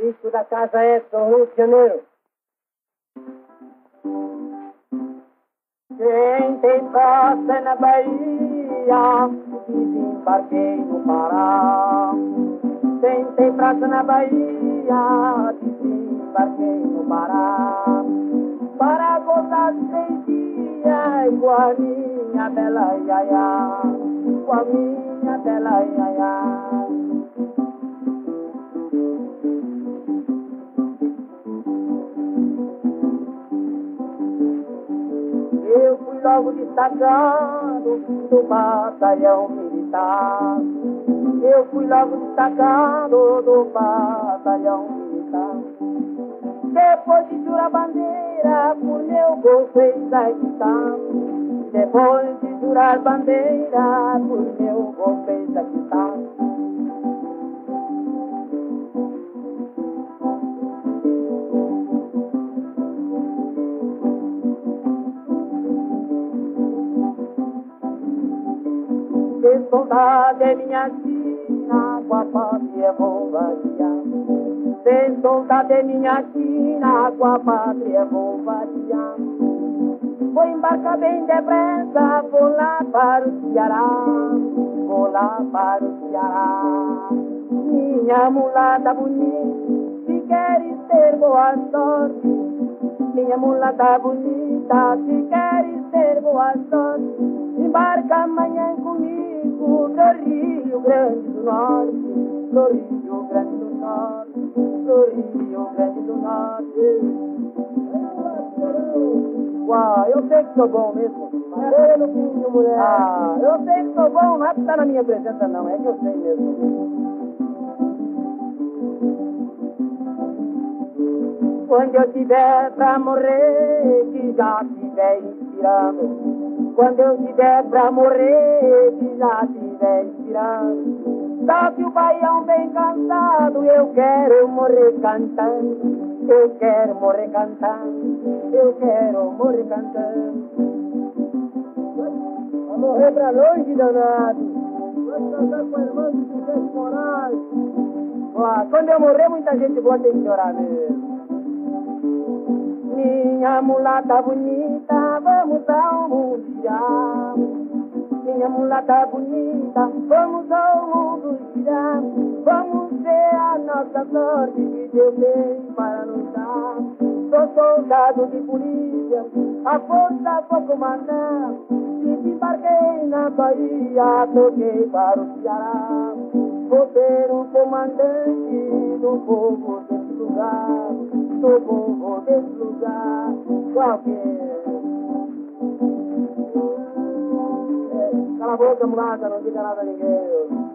Isso da casa é do Rio de Janeiro. Quem tem praça na Bahia, desembarquei no Pará. Quem tem praça na Bahia, desembarquei no Pará. Para gozar 6 dias com a minha bela iaiá, com a minha bela iaiá. Eu fui logo destacado do batalhão militar. Eu fui logo destacado do batalhão militar. Depois de jurar bandeira, por meu gol fez a quitar. Depois de jurar bandeira, por meu gol fez a quitar. Que saudade é minha China, com a pátria vou vadear. Sem saudade é minha China, com a pátria vou vadear. Vou embarcar bem depressa, vou lá para o Ceará, vou lá para o Ceará. Minha mulata bonita, se queres ter boa sorte. Minha mulata bonita, se queres ter boa sorte. Embarca amanhã comigo pro Rio Grande do Norte, pro Rio Grande do Norte, pro Rio Grande do Norte. Uau, eu sei que sou bom mesmo. Madeira no pinho, mulher. Ah, eu sei que sou bom, não é que tá na minha presença não, é que eu sei mesmo. Quando eu tiver pra morrer, que já tiver inspirando. Quando eu tiver pra morrer, que já tiver inspirando. Só que o baião bem cansado, eu quero morrer cantando. Eu quero morrer cantando. Eu quero morrer cantando. Vai morrer pra longe, danado. Vai cantar com a irmã de Vicente Moraes. Quando eu morrer, muita gente boa tem que chorar mesmo. Minha mulata bonita, vamos ao mundo girar. Minha mulata bonita, vamos ao mundo girar. Vamos ver a nossa sorte que Deus tem para nos dar. Sou soldado de polícia, a força vou comandar. Desembarquei na Bahia, toquei para o Ceará. Vou ser o comandante do povo desse lugar, do povo desse lugar qualquer. Cala a boca, mulata, não diga nada a ninguém.